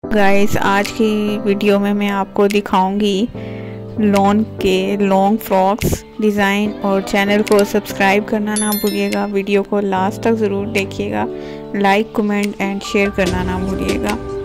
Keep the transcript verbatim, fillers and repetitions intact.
Guys, आज की video में मैं आपको दिखाऊंगी लॉन के लॉन्ग फ्रॉक्स डिज़ाइन। और चैनल को सब्सक्राइब करना ना भूलिएगा। वीडियो को लास्ट तक ज़रूर देखिएगा। लाइक कमेंट एंड शेयर करना ना भूलिएगा।